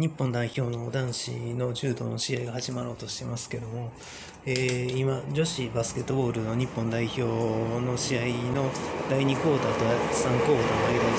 日本代表の男子の柔道の試合が始まろうとしてますけども、今、女子バスケットボールの日本代表の試合の第2クォーターと3クォーターの間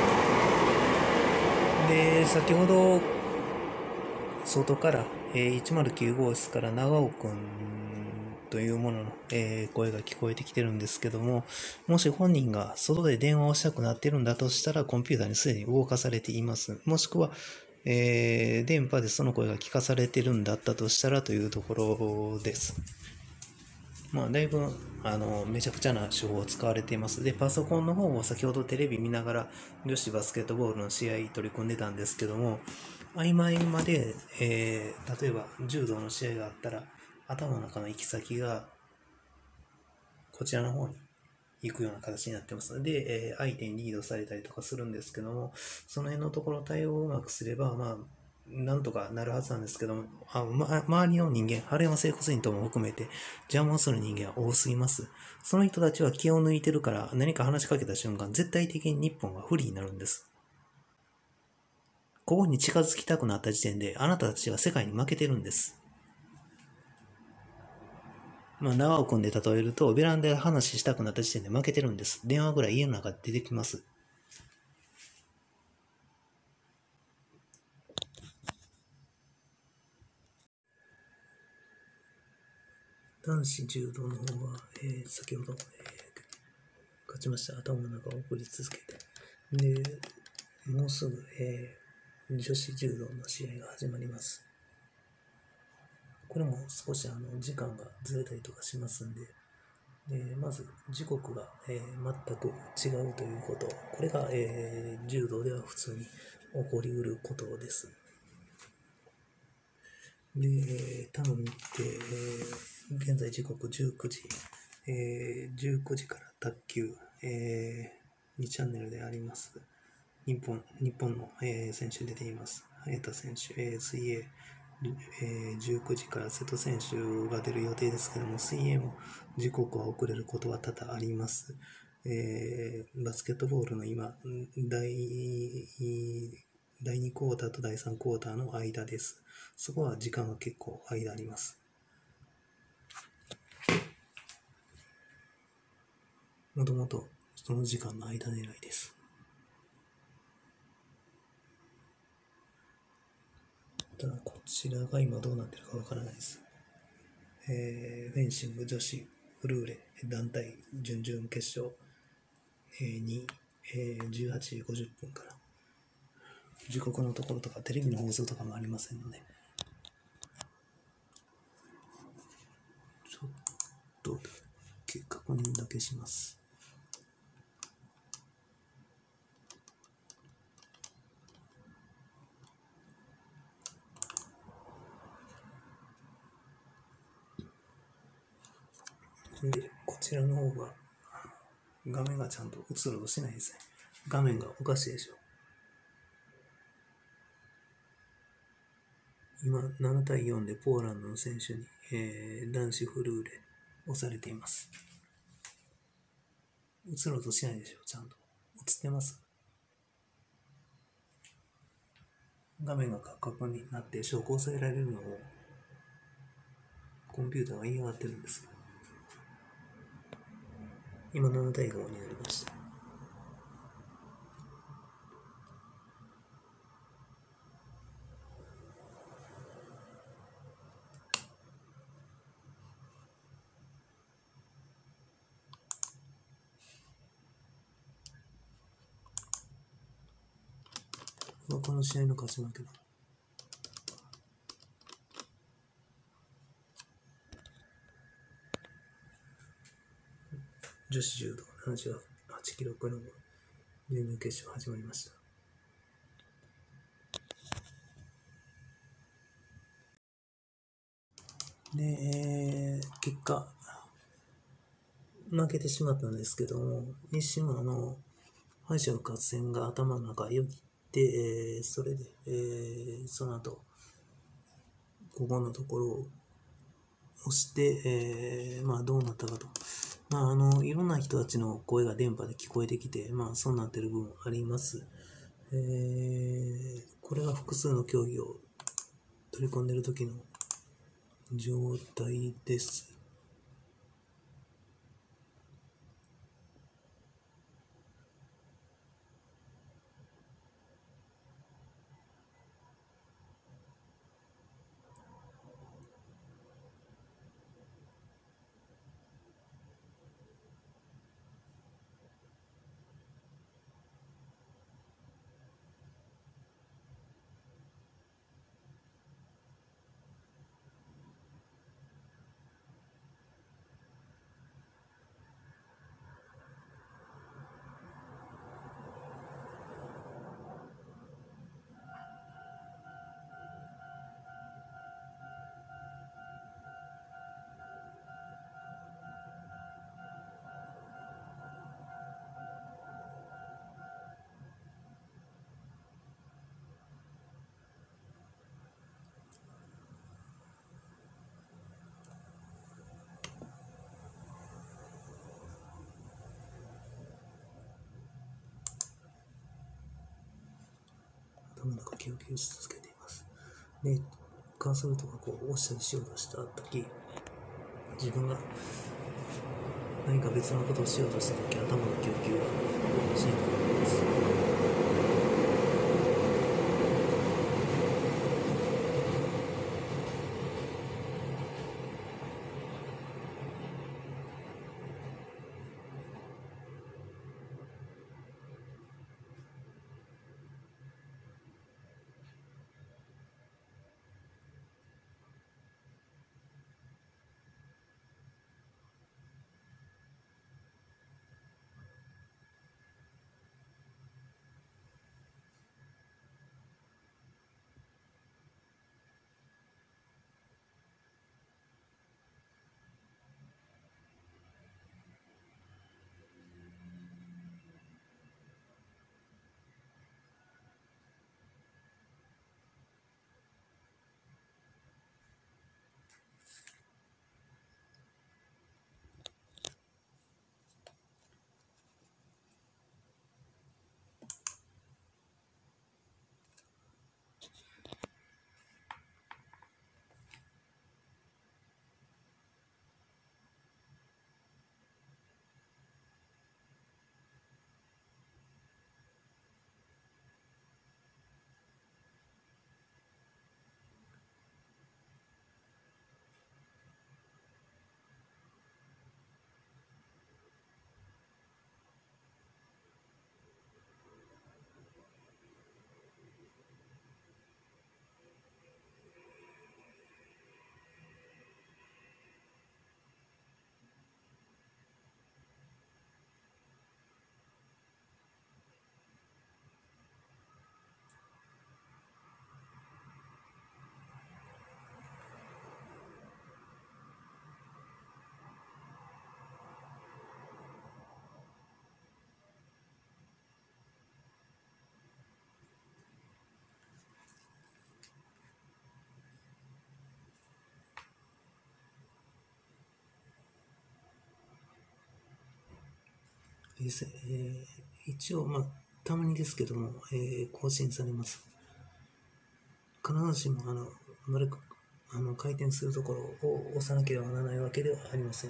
です。で、先ほど、外から、109号室から長尾くんというものの、声が聞こえてきてるんですけども、もし本人が外で電話をしたくなってるんだとしたら、コンピューターにすでに動かされています。もしくは、電波でその声が聞かされてるんだったとしたらというところです。だいぶめちゃくちゃな手法を使われています。で、パソコンの方も先ほどテレビ見ながら女子バスケットボールの試合取り組んでたんですけども、合間合間で、例えば柔道の試合があったら頭の中の行き先がこちらの方に行くような形になってますので、相手にリードされたりとかするんですけども、その辺のところ対応をうまくすれば、なんとかなるはずなんですけども、周りの人間、春山整骨院等も含めて邪魔をする人間は多すぎます。その人たちは気を抜いてるから何か話しかけた瞬間、絶対的に日本は不利になるんです。ここに近づきたくなった時点で、あなたたちは世界に負けてるんです。長尾くんで例えると、ベランダで話したくなった時点で負けてるんです。電話ぐらい家の中で出てきます。男子柔道の方は、先ほど、勝ちました。頭の中を送り続けて。で、もうすぐ、女子柔道の試合が始まります。これも少し時間がずれたりとかしますんで、まず時刻が、全く違うということ。これが、柔道では普通に起こりうることです。で、タム見て、現在時刻19時、19時から卓球、2チャンネルであります。日本の、選手出ています。早田選手、水泳、19時から瀬戸選手が出る予定ですけども、水泳も時刻は遅れることは多々あります。バスケットボールの今、第2クォーターと第3クォーターの間です。そこは時間が結構間あります。もともとその時間の間狙いです。ただこちらが今どうなってるかわからないです。フェンシング女子フルーレ団体準々決勝、に、18時50分から時刻のところとかテレビの放送とかもありませんので、ちょっとだけ確認だけします。で、こちらの方が画面がちゃんと映ろうとしないですね。画面がおかしいでしょ。今7対4でポーランドの選手に、男子フルーレ押されています。映ろうとしないでしょ。ちゃんと映ってます。画面がカクカクになって証拠を抑えられるのをコンピューターが嫌がってるんです。今7対5になりました。この試合の勝ち負けだ。女子柔道78キロクラブ準々決勝始まりました。で、結果負けてしまったんですけども、一瞬敗者復活戦が頭の中よぎって、それで、その後ここのところを押して、どうなったかと。いろんな人たちの声が電波で聞こえてきて、そうなってる部分あります。 これが複数の競技を取り込んでいる時の状態です。頭の中研究し続けています。で、カーソルとかこう押したりしようとした時、自分が何か別のことをしようとした時、頭の救急がしにくくなります。一応、たまにですけども、更新されます。必ずしも回転するところを押さなければならないわけではありません。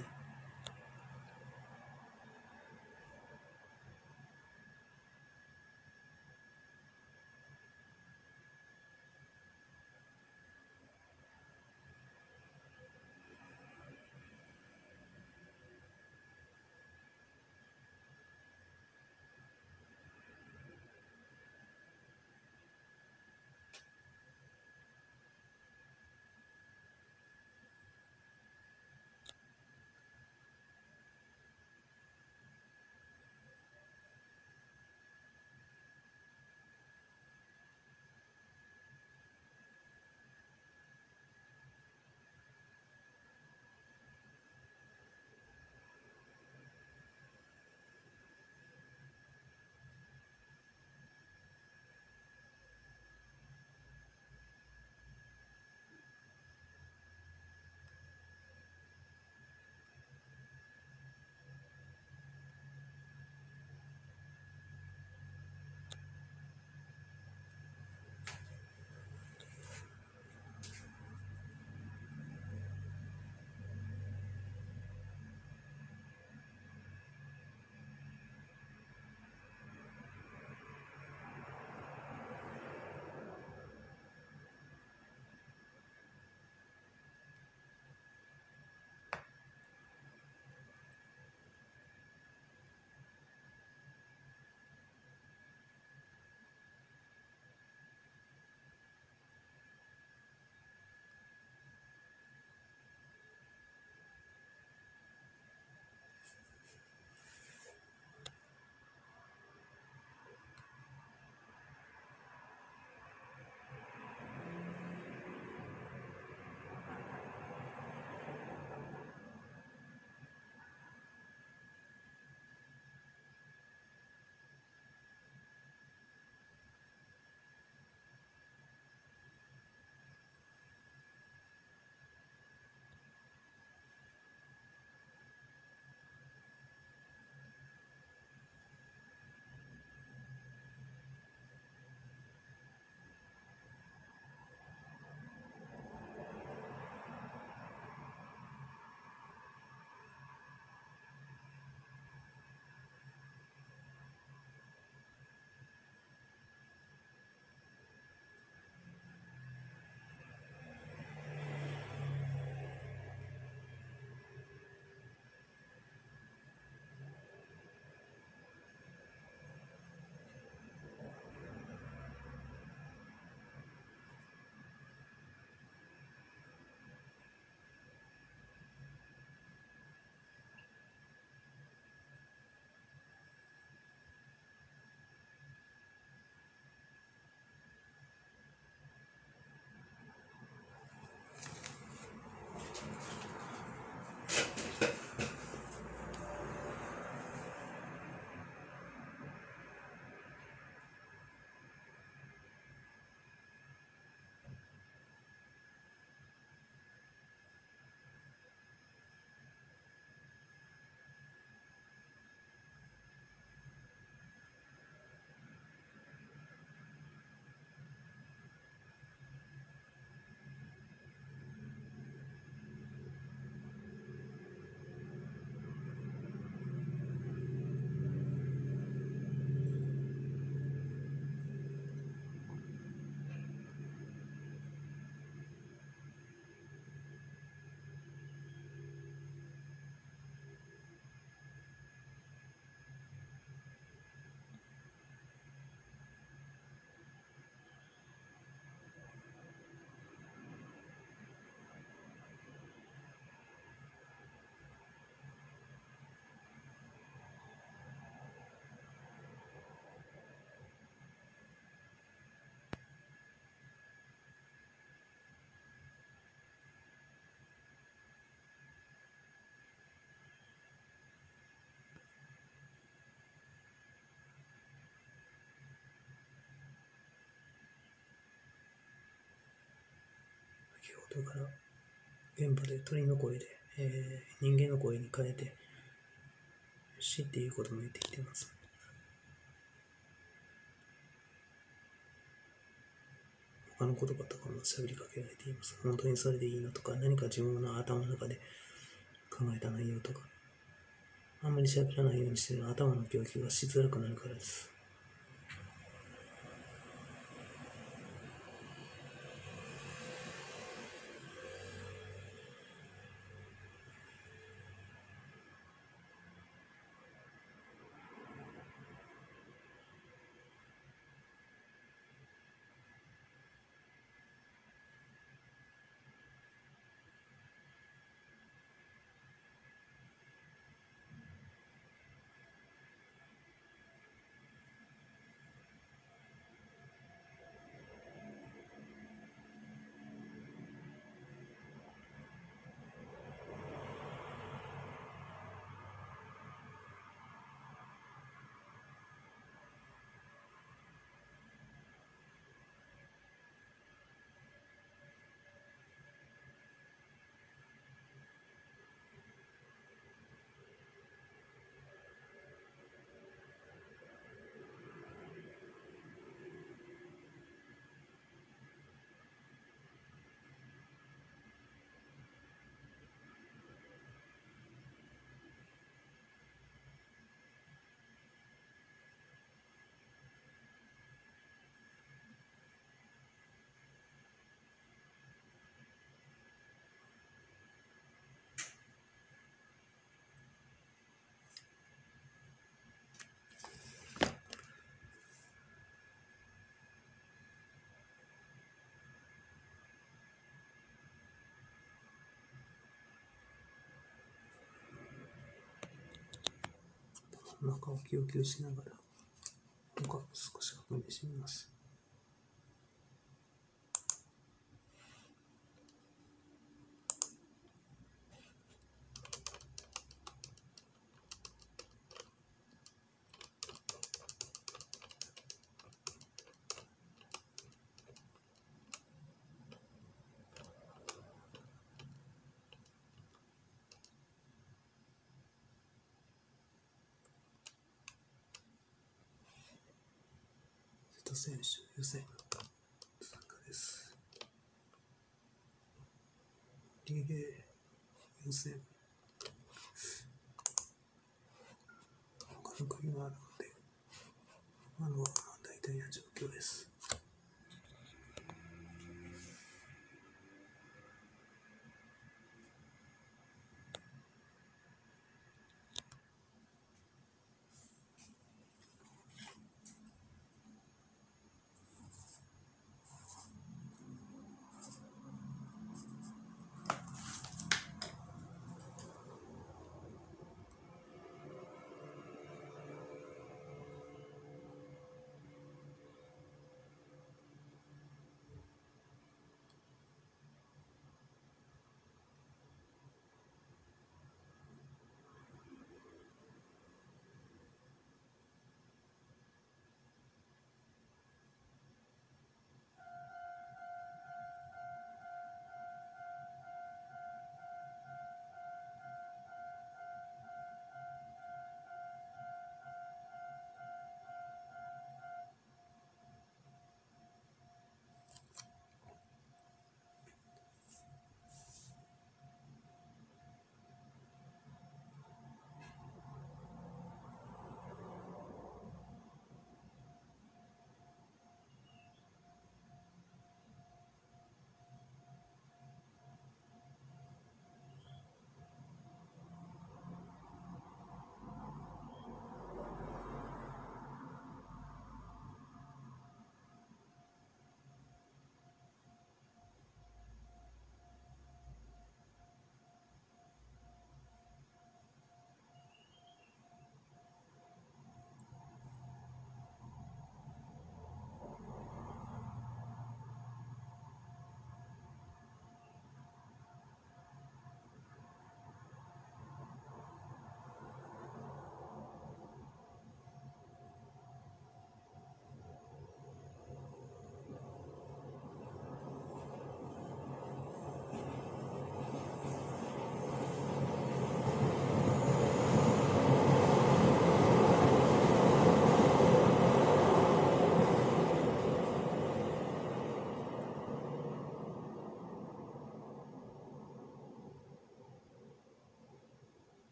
だから現場で鳥の声で、人間の声に変えて死っていうことも言ってきてます。他の言葉とかも喋りかけられています。本当にそれでいいのとか、何か自分の頭の中で考えた内容とか、あんまり喋らないようにしている頭の教育がしづらくなるからです。お腹をキューキューしながら、他を少し確認してみます。選手予選参加です。リレー予選、他の国があるので、今のは大体な状況です。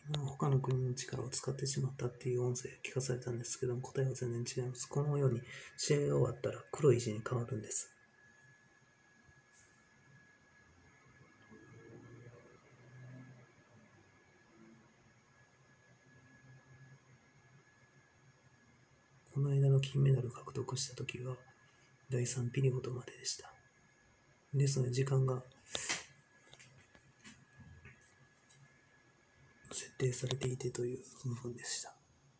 他の国の力を使ってしまったっていう音声聞かされたんですけども、答えは全然違います。このように試合が終わったら黒い字に変わるんです。この間の金メダルを獲得した時が第3ピリオドまででした。ですので時間が設定されていてという部分でした。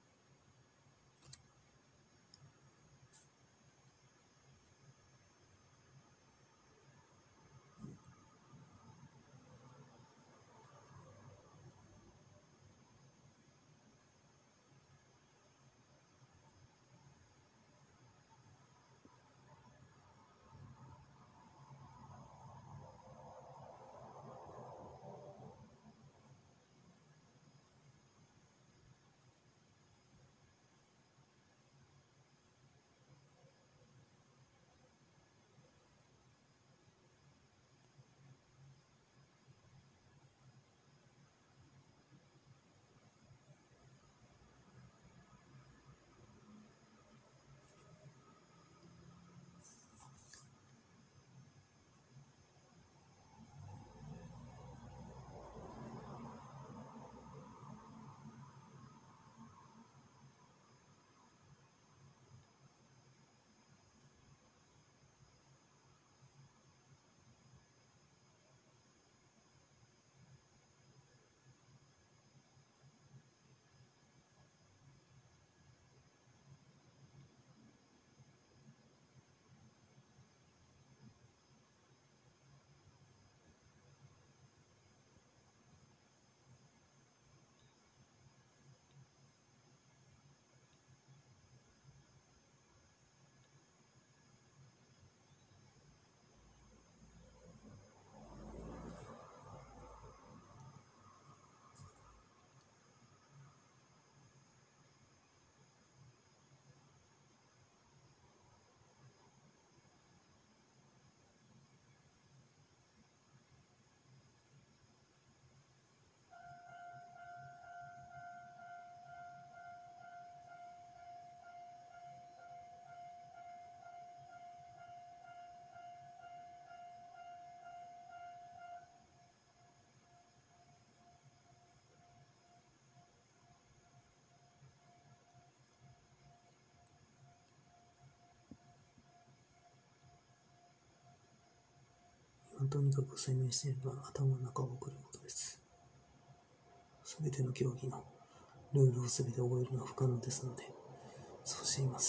とにかく専念していれば頭の中を送ることです。すべての競技のルールをすべて覚えるのは不可能ですので、そうしています。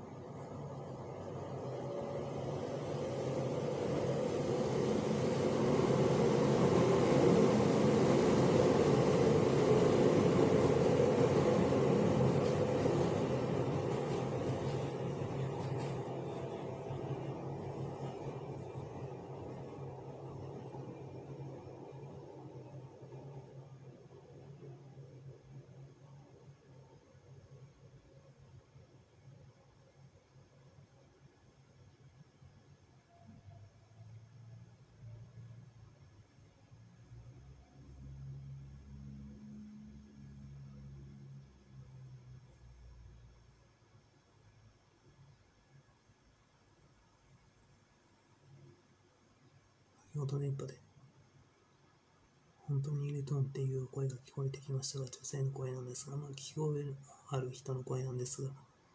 先ほど電波で本当にいるとんっていう声が聞こえてきましたが、女性の声なんですが、聞こえある人の声なんですが、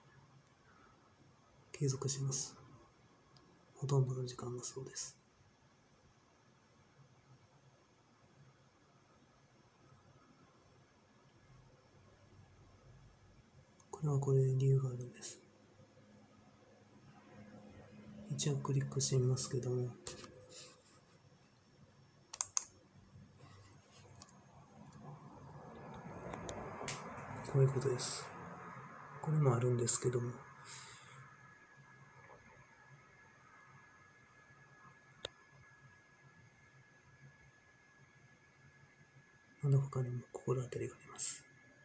継続します。ほとんどの時間がそうです。これはこれで理由があるんです。一応クリックしてみますけども、こういうことです。これもあるんですけども、まだ他にも心当たりがあります。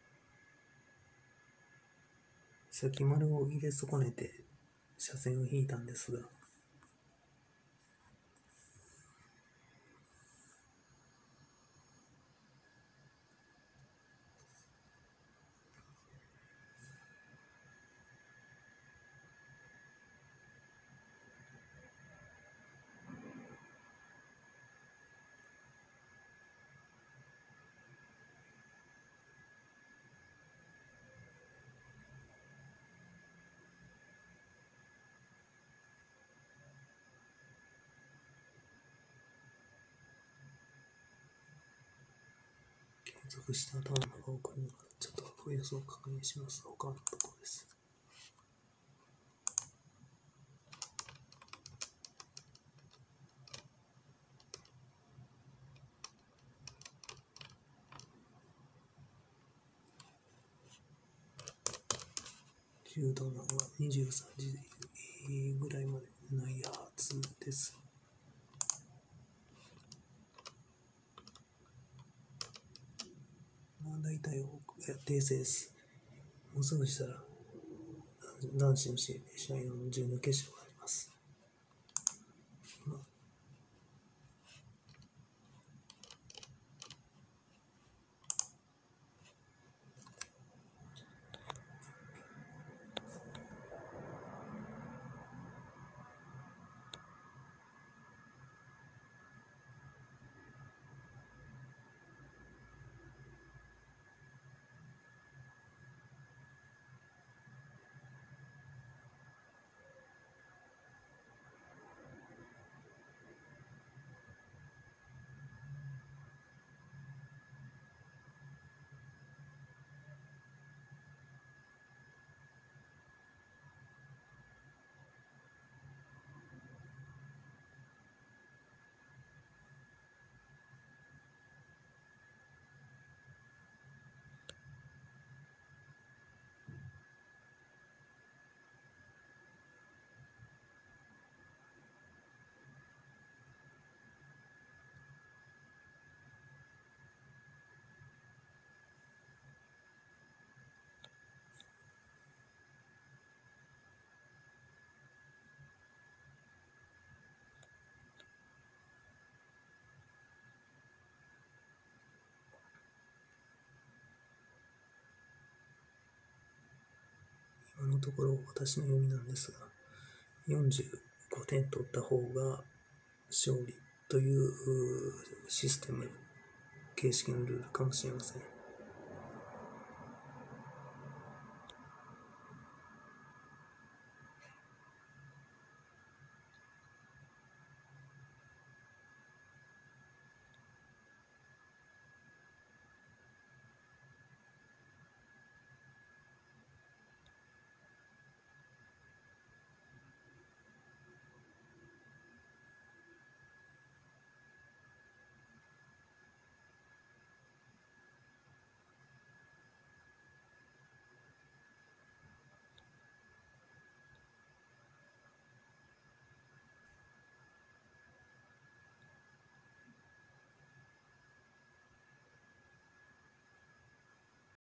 さっき丸を入れ損ねて車線を引いたんですが、 属した頭の長岡には、ちょっと予想を確認します。他のところです。中途のは23時ぐらいまでないはずです。まあ大体訂正です。もうすぐしたら男子の試合の準々決勝があります。今のところ私の読みなんですが、45点取った方が勝利というシステム、形式のルールかもしれません。